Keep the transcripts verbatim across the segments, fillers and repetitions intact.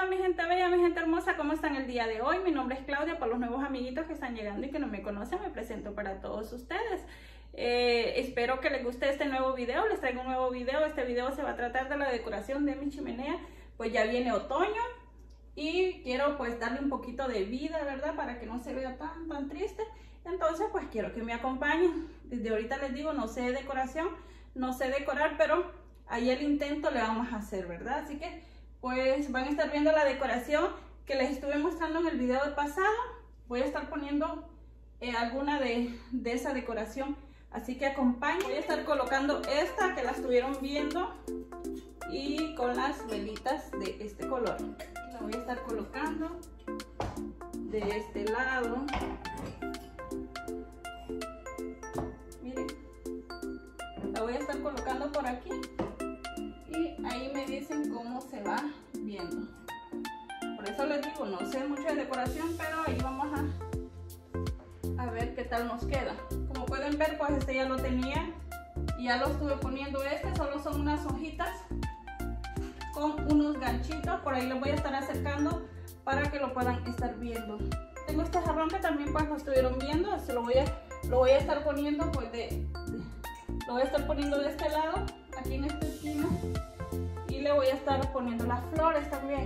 mi gente bella, mi gente hermosa, ¿cómo están el día de hoy? Mi nombre es Claudia. Para los nuevos amiguitos que están llegando y que no me conocen, me presento para todos ustedes. Eh, espero que les guste este nuevo video. Les traigo un nuevo video. Este video se va a tratar de la decoración de mi chimenea. Pues ya viene otoño y quiero pues darle un poquito de vida, ¿verdad? Para que no se vea tan tan triste. Entonces pues quiero que me acompañen. Desde ahorita les digo, no sé decoración, no sé decorar, pero ahí el intento le vamos a hacer, ¿verdad? Así que pues van a estar viendo la decoración que les estuve mostrando en el video pasado. Voy a estar poniendo eh, alguna de, de esa decoración, así que acompáñenme. Voy a estar colocando esta que la estuvieron viendo y con las velitas de este color. La voy a estar colocando de este lado. Miren, la voy a estar colocando por aquí. Y ahí me dicen cómo se va viendo. Por eso les digo, no sé mucho de decoración, pero ahí vamos a, a ver qué tal nos queda. Como pueden ver, pues este ya lo tenía y ya lo estuve poniendo. Este solo son unas hojitas con unos ganchitos. Por ahí los voy a estar acercando para que lo puedan estar viendo. Tengo este jarrón que también pues lo estuvieron viendo. Se lo voy a, lo voy a estar poniendo pues de, de lo voy a estar poniendo de este lado, aquí en esta esquina, y le voy a estar poniendo las flores también.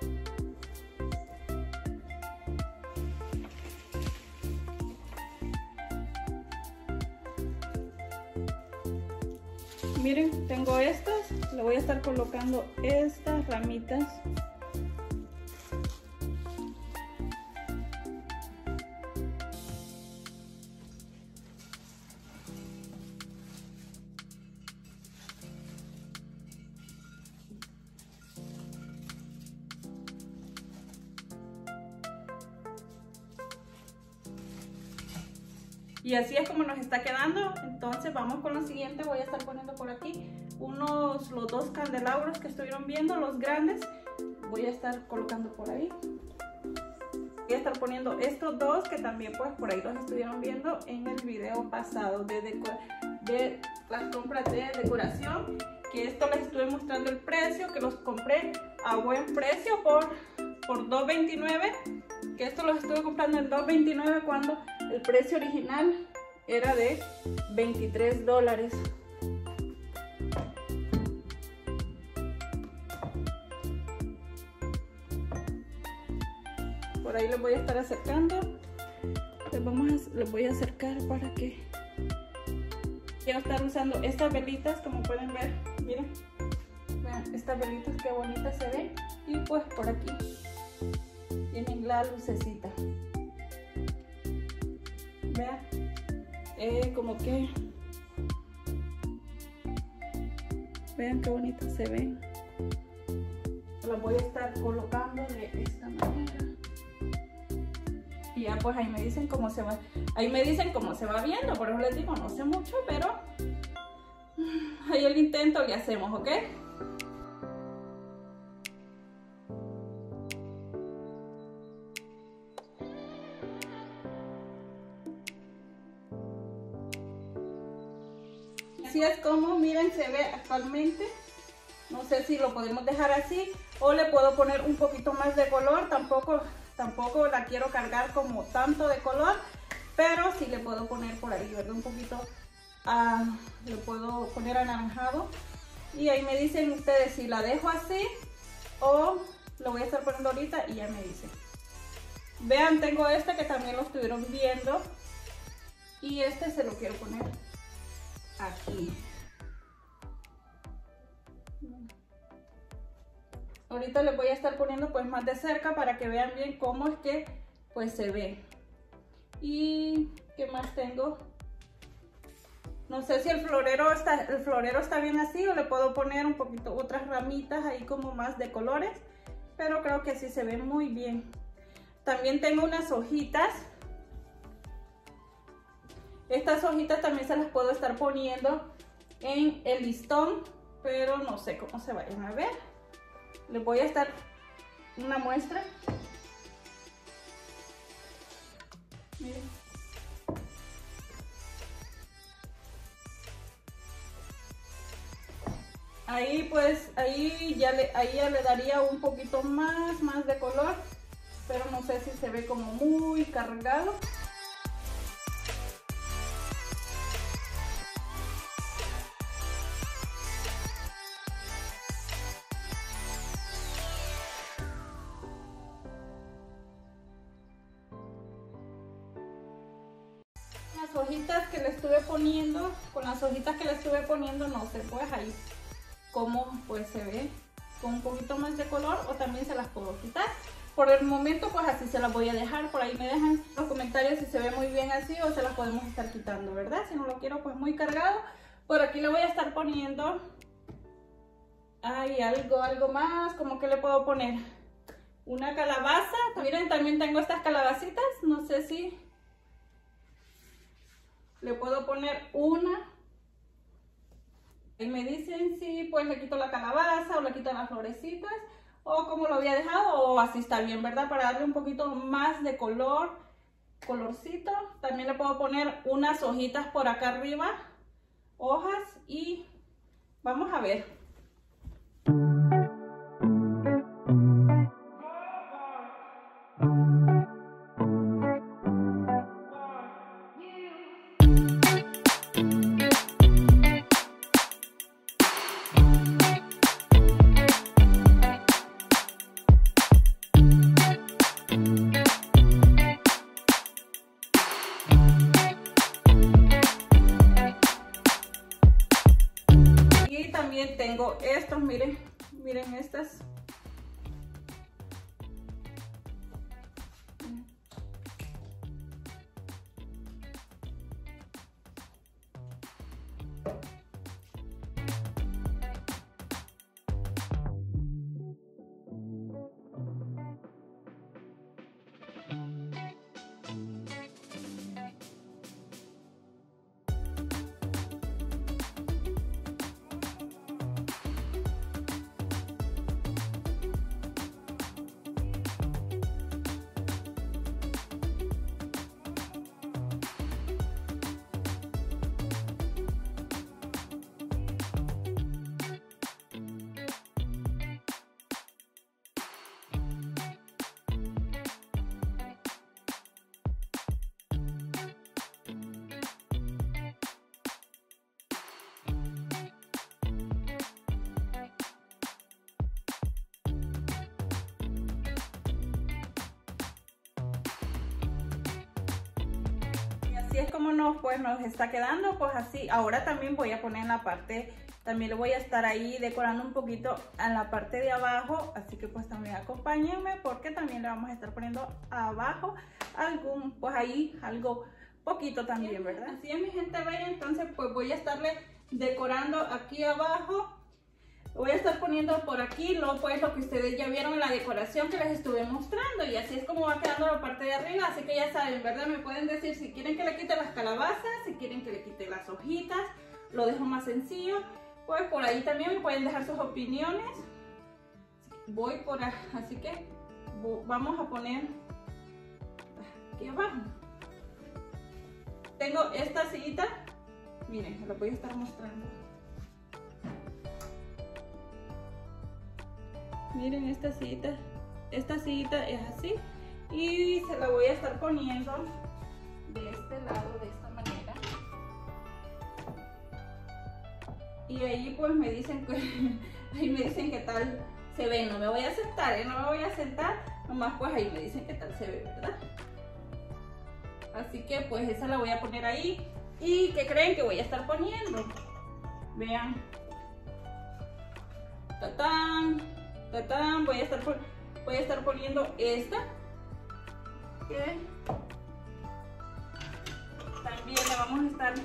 Miren, tengo estas, le voy a estar colocando estas ramitas. Y así es como nos está quedando. Entonces vamos con lo siguiente. Voy a estar poniendo por aquí unos, los dos candelabros que estuvieron viendo, los grandes. Voy a estar colocando por ahí. Voy a estar poniendo estos dos que también pues por ahí los estuvieron viendo en el video pasado de, de las compras de decoración. Que esto les estuve mostrando el precio, que los compré a buen precio por, por dos veintinueve. Que esto los estuve comprando en dos veintinueve cuando el precio original era de veintitrés dólares. Por ahí les voy a estar acercando. Les, vamos a, les voy a acercar para que... Quiero estar usando estas velitas, como pueden ver. Miren, vean estas velitas que bonitas se ven. Y pues por aquí tienen la lucecita. Vean, eh, como que vean qué bonitas se ven. Las voy a estar colocando de esta manera. Y ya pues ahí me dicen cómo se va. Ahí me dicen cómo se va viendo. Por eso les digo, no sé mucho, pero ahí el intento le hacemos, ¿ok? Así es como, miren, se ve actualmente. No sé si lo podemos dejar así o le puedo poner un poquito más de color. Tampoco, tampoco la quiero cargar como tanto de color, pero sí le puedo poner por ahí, ¿verdad? Un poquito, uh, le puedo poner anaranjado. Y ahí me dicen ustedes si la dejo así o lo voy a estar poniendo ahorita y ya me dicen. Vean, tengo este que también lo estuvieron viendo y este se lo quiero poner aquí. Ahorita les voy a estar poniendo pues más de cerca para que vean bien cómo es que pues se ve. Y qué más tengo. No sé si el florero está, el florero está bien así o le puedo poner un poquito otras ramitas ahí como más de colores, pero creo que así se ve muy bien. También tengo unas hojitas. Estas hojitas también se las puedo estar poniendo en el listón, pero no sé cómo se vayan a ver. Les voy a estar una muestra. Miren. Ahí pues, ahí ya le, ahí ya le daría un poquito más, más de color, pero no sé si se ve como muy cargado. Las hojitas que le estuve poniendo, con las hojitas que le estuve poniendo, no sé, pues ahí como pues se ve con un poquito más de color, o también se las puedo quitar. Por el momento pues así se las voy a dejar. Por ahí me dejan en los comentarios si se ve muy bien así o se las podemos estar quitando, ¿verdad? Si no lo quiero pues muy cargado. Por aquí le voy a estar poniendo, ay, algo, algo más, como que le puedo poner una calabaza. Miren, también tengo estas calabacitas, no sé si le puedo poner una. Y me dicen si pues le quito la calabaza o le quito las florecitas o como lo había dejado, o así está bien, ¿verdad? Para darle un poquito más de color, colorcito. También le puedo poner unas hojitas por acá arriba, hojas, y vamos a ver. Tengo estos, miren, miren estas. Así es como nos, pues, nos está quedando, pues así. Ahora también voy a poner en la parte, también le voy a estar ahí decorando un poquito en la parte de abajo, así que pues también acompáñenme porque también le vamos a estar poniendo abajo algún, pues ahí algo poquito también, ¿verdad? Así es, mi gente bella. Entonces pues voy a estarle decorando aquí abajo. Voy a estar poniendo por aquí lo, pues, lo que ustedes ya vieron en la decoración que les estuve mostrando, y así es como va quedando la parte de arriba. Así que ya saben, ¿verdad? Me pueden decir si quieren que le quite las calabazas, si quieren que le quite las hojitas. Lo dejo más sencillo. Pues por ahí también me pueden dejar sus opiniones. Voy por ahí, así que vamos a poner aquí abajo. Tengo esta sillita, miren, se lo voy a estar mostrando. Miren, esta sillita, esta sillita es así, y se la voy a estar poniendo de este lado, de esta manera. Y ahí pues me dicen que, ahí me dicen qué tal se ve. No me voy a sentar, ¿eh? No me voy a sentar, nomás pues ahí me dicen qué tal se ve, ¿verdad? Así que pues esa la voy a poner ahí. ¿Y qué creen que voy a estar poniendo? Vean. ¡Tatán! ¡Tatán! Voy a estar, voy a estar poniendo esta. ¿Qué? También le vamos a estar...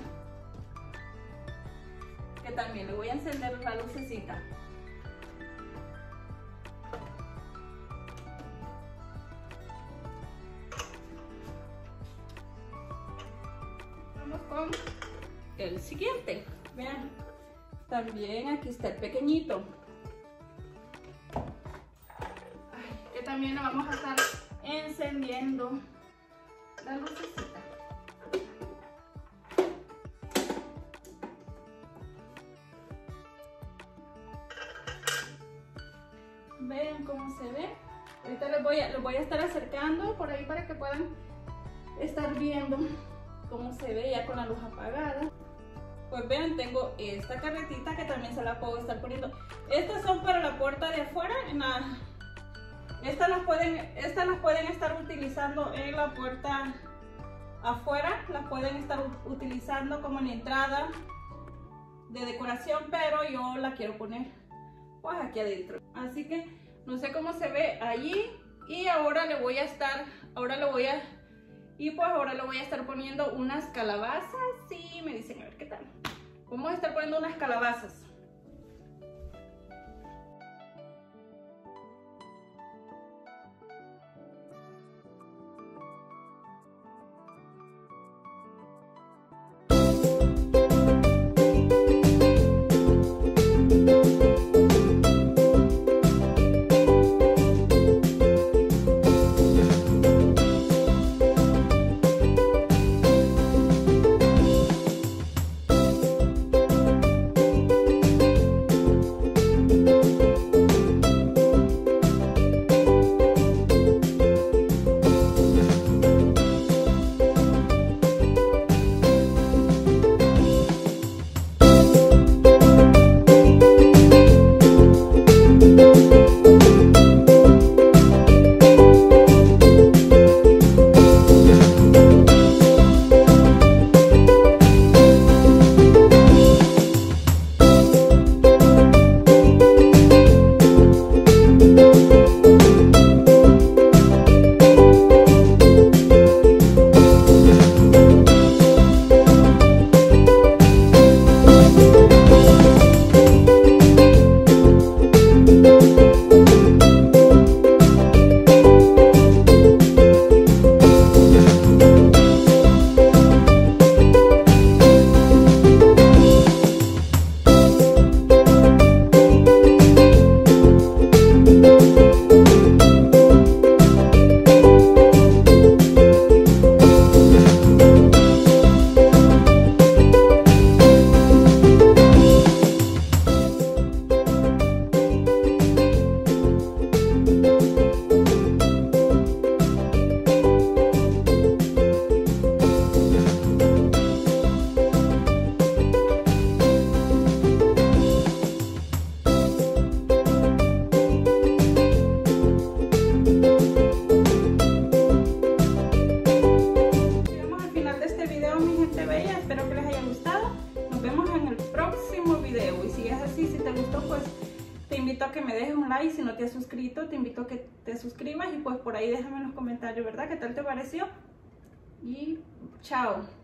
Que también le voy a encender la lucecita. Vamos con el siguiente. Vean, también aquí está el pequeñito. Ay, que también le vamos a estar encendiendo la lucecita. Vean cómo se ve. Ahorita les voy a, les voy a estar acercando por ahí para que puedan estar viendo cómo se ve ya con la luz apagada. Pues vean, tengo esta carretita que también se la puedo estar poniendo. Estas son para la puerta de afuera. En la, estas, las pueden, estas las pueden estar utilizando en la puerta afuera. Las pueden estar utilizando como en la entrada de decoración, pero yo la quiero poner pues aquí adentro. Así que no sé cómo se ve allí. Y ahora le voy a estar, ahora le voy a, y pues ahora le voy a estar poniendo unas calabazas. Y me dicen a ver qué tal. Vamos a estar poniendo unas calabazas. Te invito a que me dejes un like. Si no te has suscrito, te invito a que te suscribas y pues por ahí déjame en los comentarios, ¿verdad? ¿Qué tal te pareció? Y chao.